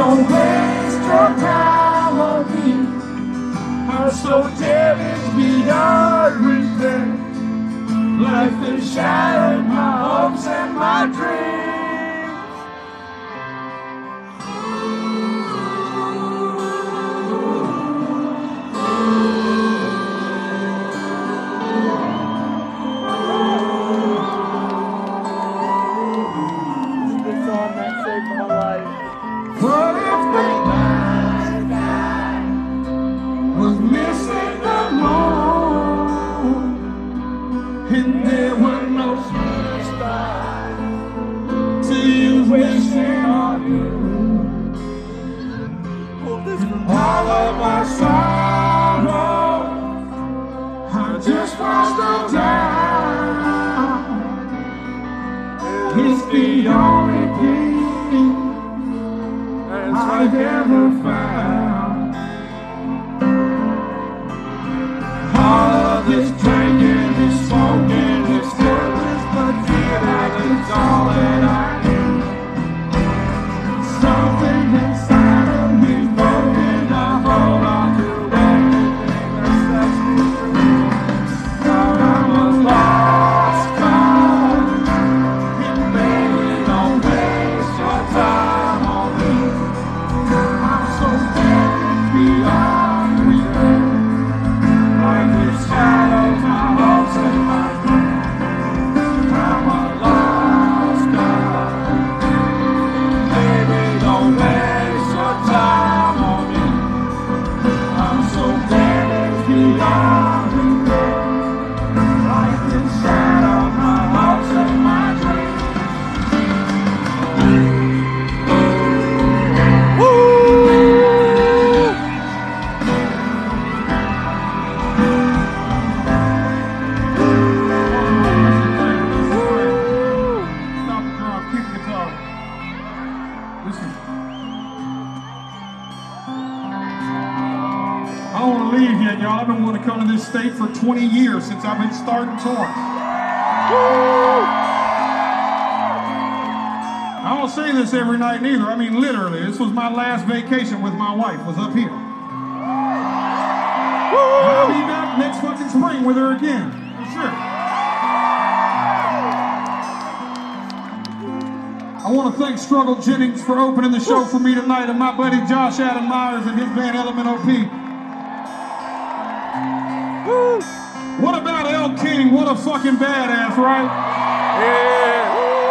don't waste your time on me. I'm so damaged beyond repair. Life has shattered my hopes and my dreams. What if the night sky was missing the moon, and there were no stars to use wishing on you? All of my sorrow, I just lost the time. It's the only thing I've ever found. All of this drinking, this smoking, this worthless but feeling is all that I need. Something inside of me broken, I hold on to anything that sets me free. Thought I was lost cause, and baby, don't waste your time on me. I'm so damaged beyond repair. Like the shadows, my hopes and my dreams. I'm a lost guy. Baby, don't waste your time on me. I'm so damaged beyond repair. Like the shadows, my hopes and my dreams. I don't want to leave yet, y'all. I've been wanting to come to this state for 20 years since I've been starting touring. I don't say this every night neither. I mean, literally, this was my last vacation with my wife, was up here. I'll be back next fucking spring with her again, for sure. I want to thank Struggle Jennings for opening the show for me tonight, and my buddy Josh Adam Myers and his band Element OP. What about L. King? What a fucking badass, right? Yeah.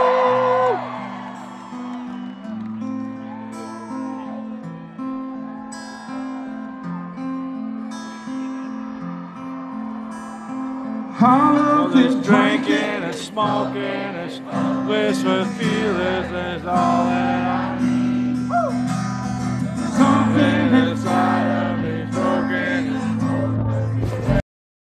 All of this drinking and smoking and wishful feelings is all that